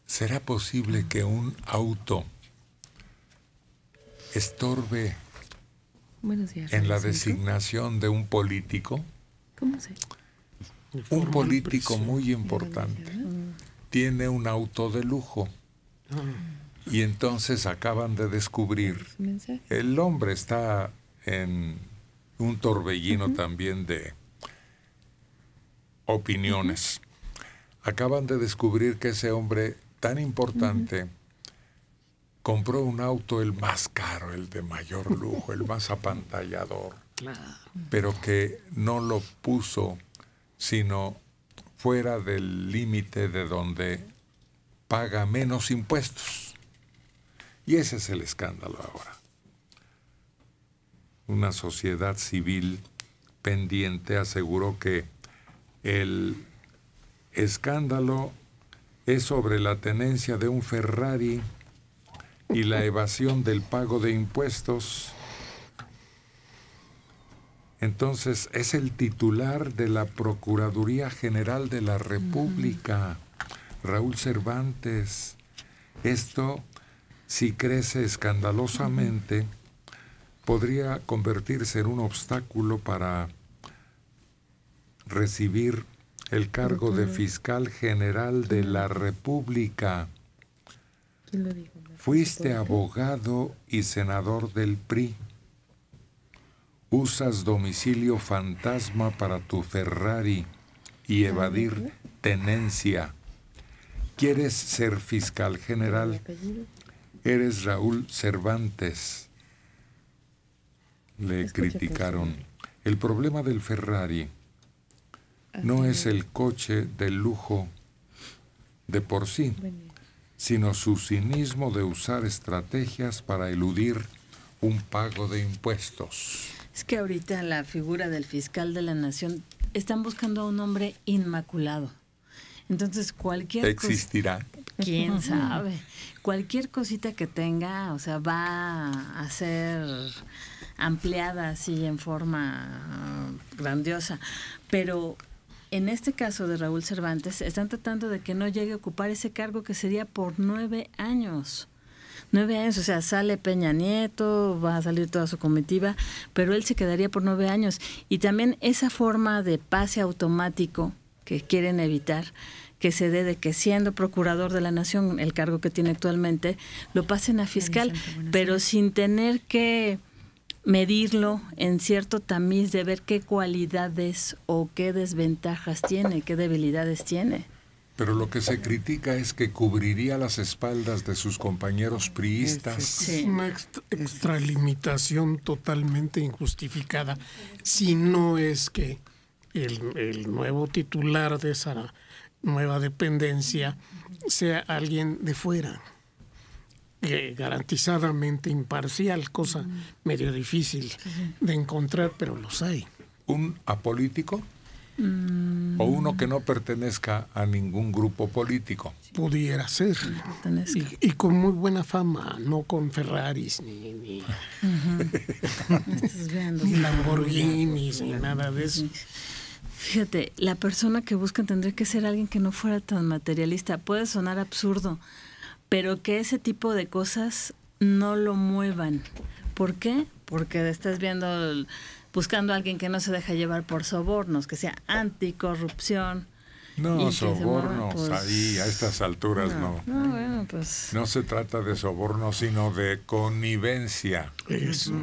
¿será posible que un auto estorbe en la designación de un político? ¿Cómo se? Un político muy importante tiene un auto de lujo y entonces acaban de descubrir, el hombre está en un torbellino también de opiniones. Acaban de descubrir que ese hombre tan importante compró un auto el más caro, el de mayor lujo, el más apantallador, pero que no lo puso sino fuera del límite de donde paga menos impuestos. Y ese es el escándalo ahora. Una sociedad civil pendiente aseguró que el escándalo es sobre la tenencia de un Ferrari y la evasión del pago de impuestos. Entonces, es el titular de la Procuraduría General de la República, Raúl Cervantes. Esto, si crece escandalosamente, podría convertirse en un obstáculo para recibir el cargo de fiscal general de la República. ¿Quién lo dijo? Fuiste abogado y senador del PRI. Usas domicilio fantasma para tu Ferrari y evadir tenencia. ¿Quieres ser fiscal general? Eres Raúl Cervantes. Le criticaron. El problema del Ferrari no es el coche de lujo de por sí, sino su cinismo de usar estrategias para eludir un pago de impuestos. Es que ahorita la figura del fiscal de la nación están buscando a un hombre inmaculado. Entonces cualquier ¿existirá? ¿Quién sabe? Cualquier cosita que tenga, o sea, va a ser ampliada así en forma grandiosa. Pero en este caso de Raúl Cervantes, están tratando de que no llegue a ocupar ese cargo que sería por 9 años. 9 años, o sea, sale Peña Nieto, va a salir toda su comitiva, pero él se quedaría por 9 años. Y también esa forma de pase automático que quieren evitar, que se dé de que siendo procurador de la nación, el cargo que tiene actualmente, lo pasen a fiscal, pero sin tener que medirlo en cierto tamiz de ver qué cualidades o qué desventajas tiene, qué debilidades tiene. Pero lo que se critica es que cubriría las espaldas de sus compañeros priistas. Sí. Es una extralimitación totalmente injustificada, si no es que el nuevo titular de esa nueva dependencia sea alguien de fuera, garantizadamente imparcial, cosa medio difícil de encontrar, pero los hay. ¿Un apolítico? ¿O uno que no pertenezca a ningún grupo político? Pudiera ser. Y con muy buena fama, no con Ferraris ni Lamborghinis ni nada de eso. Fíjate, la persona que buscan tendría que ser alguien que no fuera tan materialista. Puede sonar absurdo, pero que ese tipo de cosas no lo muevan. ¿Por qué? Porque estás buscando a alguien que no se deja llevar por sobornos, que sea anticorrupción. No, sobornos, pues, ahí a estas alturas no. No, bueno, pues. No se trata de soborno, sino de connivencia. Eso.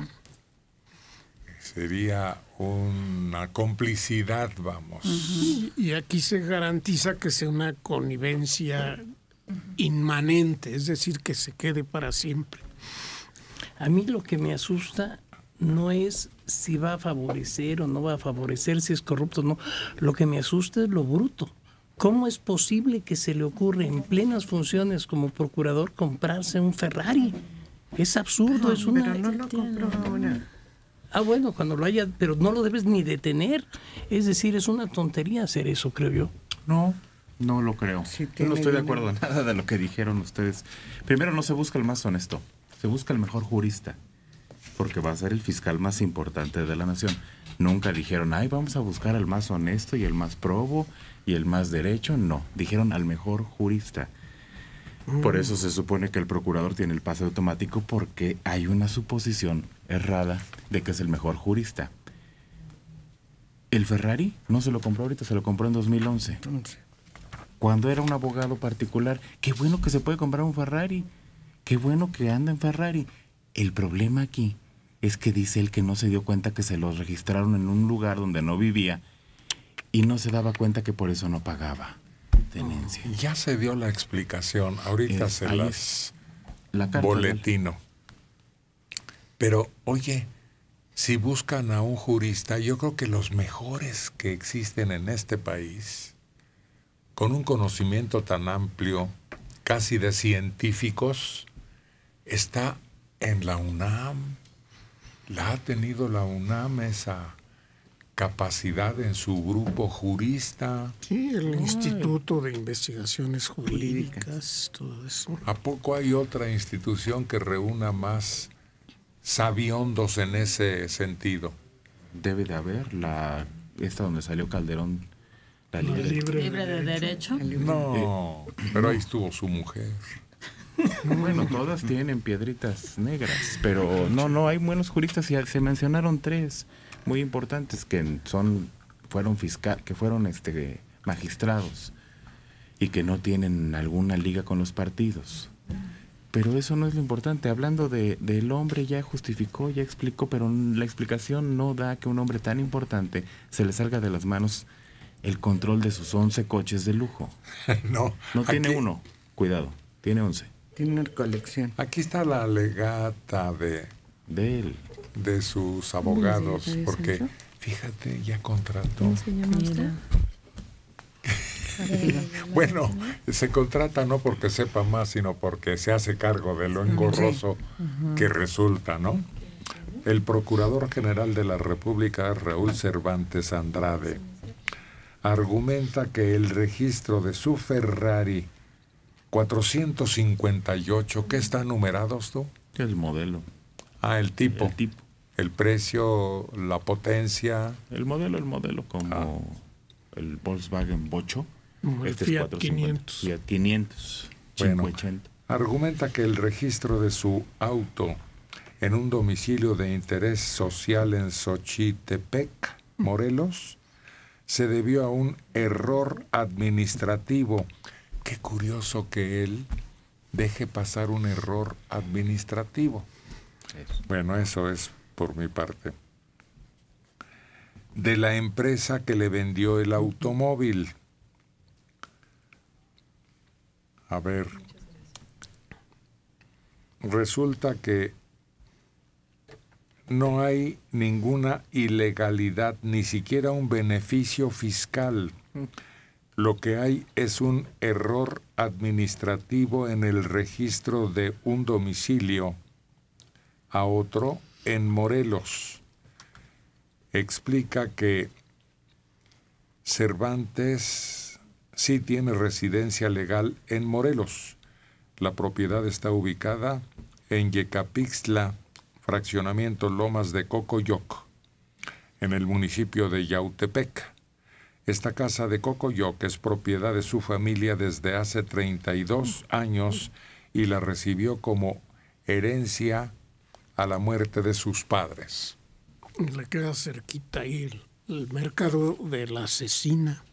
Sería una complicidad, vamos. Y aquí se garantiza que sea una connivencia inmanente, es decir, que se quede para siempre. A mí lo que me asusta no es si va a favorecer o no va a favorecer, si es corrupto o no. Lo que me asusta es lo bruto. ¿Cómo es posible que se le ocurra en plenas funciones como procurador comprarse un Ferrari? Es absurdo, no, es una... Pero no lo compró ahora. Bueno, cuando lo haya, pero no lo debes ni detener. Es decir, es una tontería hacer eso, creo yo. No lo creo. Sí, yo no estoy de acuerdo en nada de lo que dijeron ustedes. Primero, no se busca el más honesto, se busca el mejor jurista, porque va a ser el fiscal más importante de la nación. Nunca dijeron, vamos a buscar al más honesto y el más probo y el más derecho. No, dijeron al mejor jurista. Por eso se supone que el procurador tiene el pase automático, porque hay una suposición errada de que es el mejor jurista. El Ferrari no se lo compró ahorita, se lo compró en 2011. Cuando era un abogado particular. Qué bueno que se puede comprar un Ferrari. Qué bueno que anda en Ferrari. El problema aquí es que dice él que no se dio cuenta que se los registraron en un lugar donde no vivía y no se daba cuenta que por eso no pagaba tenencia. Ya se dio la explicación, ahorita se ahí las la carta boletino. Pero, oye, si buscan a un jurista, yo creo que los mejores que existen en este país, con un conocimiento tan amplio, casi de científicos, está en la UNAM. La ha tenido la UNAM esa capacidad en su grupo jurista. Sí, el Instituto de Investigaciones Jurídicas, todo eso. ¿A poco hay otra institución que reúna más sabiondos en ese sentido? Debe de haber esta donde salió Calderón, la libre de derecho. No, pero ahí estuvo su mujer. Bueno, todas tienen piedritas negras, pero no, hay buenos juristas y se mencionaron 3 muy importantes que fueron magistrados y que no tienen alguna liga con los partidos. Pero eso no es lo importante. Hablando del hombre, ya justificó, ya explicó, pero la explicación no da que un hombre tan importante se le salga de las manos el control de sus 11 coches de lujo. No tiene aquí, uno, cuidado, tiene 11. Tiene una colección. Aquí está la alegata de él, de sus abogados, ¿De porque Sancho? fíjate, ya contrató. ¿Cómo se llama usted? Bueno, se contrata no porque sepa más, sino porque se hace cargo de lo engorroso que resulta, ¿no? El Procurador General de la República, Raúl Cervantes Andrade, argumenta que el registro de su Ferrari 458, ¿qué están numerados tú? el modelo. Ah, el tipo. El tipo. El precio, la potencia. El modelo, como el Volkswagen Bocho. El Fiat 500. Fiat 500. Bueno, 580. argumenta que el registro de su auto en un domicilio de interés social en Xochitepec, Morelos, se debió a un error administrativo. Qué curioso que él deje pasar un error administrativo. Bueno, eso es por mi parte. De la empresa que le vendió el automóvil. A ver, resulta que no hay ninguna ilegalidad, ni siquiera un beneficio fiscal. Lo que hay es un error administrativo en el registro de un domicilio a otro en Morelos. Explica que Cervantes sí tiene residencia legal en Morelos. La propiedad está ubicada en Yecapixtla, fraccionamiento Lomas de Cocoyoc, en el municipio de Yautepec. Esta casa de Cocoyoc es propiedad de su familia desde hace 32 años y la recibió como herencia a la muerte de sus padres. Le queda cerquita ahí el mercado de la asesina.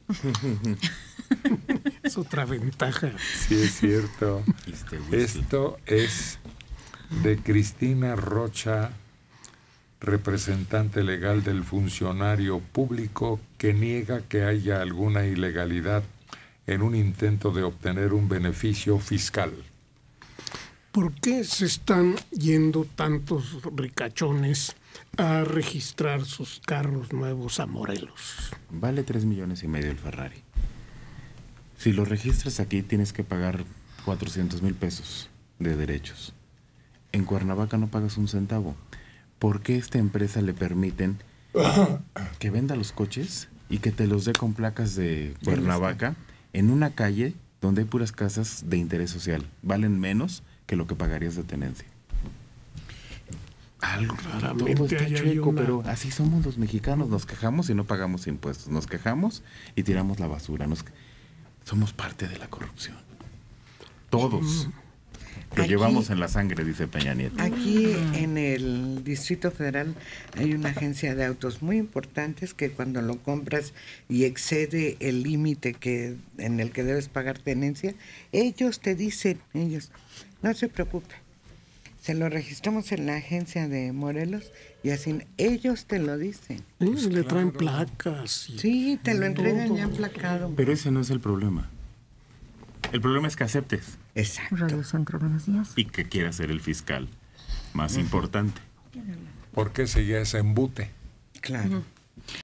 Es otra ventaja. Sí, es cierto. Esto es de Cristina Rocha, representante legal del funcionario público, que niega que haya alguna ilegalidad en un intento de obtener un beneficio fiscal. ¿Por qué se están yendo tantos ricachones a registrar sus carros nuevos a Morelos? Vale 3,5 millones el Ferrari. Si lo registras aquí tienes que pagar 400,000 pesos de derechos. En Cuernavaca no pagas un centavo. ¿Por qué esta empresa le permiten que venda los coches y que te los dé con placas de Cuernavaca en una calle donde hay puras casas de interés social? Valen menos que lo que pagarías de tenencia. Algo Raramente todo está chueco, una... pero así somos los mexicanos. Nos quejamos y no pagamos impuestos. Nos quejamos y tiramos la basura. Somos parte de la corrupción. Todos. Lo Aquí- llevamos en la sangre, dice Peña Nieto. Aquí en el Distrito Federal hay una agencia de autos muy importantes que cuando lo compras y excede el límite en el que debes pagar tenencia, ellos te dicen, no se preocupe, se lo registramos en la agencia de Morelos y así ellos te lo dicen. Sí, le traen placas. Sí, te lo entregan ya emplacado. Pero ese no es el problema. El problema es que aceptes Exacto. Radio Centro, buenos días. y que quieras ser el fiscal más importante. Porque ese ya es embute. Claro.